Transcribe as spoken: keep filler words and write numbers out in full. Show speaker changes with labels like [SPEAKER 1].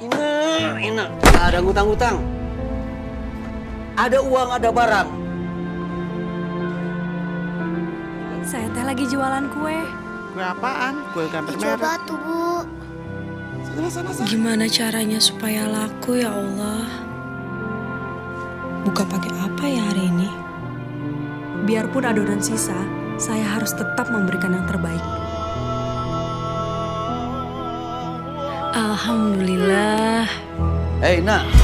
[SPEAKER 1] Ini, ini. Nggak ada ngutang-ngutang. Ada uang, ada barang.
[SPEAKER 2] Saya teh lagi jualan kue.
[SPEAKER 3] Kue apaan? Kue gambar merah.
[SPEAKER 4] Coba tuh, Bu.
[SPEAKER 3] Sana, sana, sana.
[SPEAKER 2] Gimana caranya supaya laku ya Allah? Buka pakai apa ya hari ini? Biarpun adonan sisa, saya harus tetap memberikan yang terbaik.
[SPEAKER 5] Alhamdulillah.
[SPEAKER 1] Hei, nak.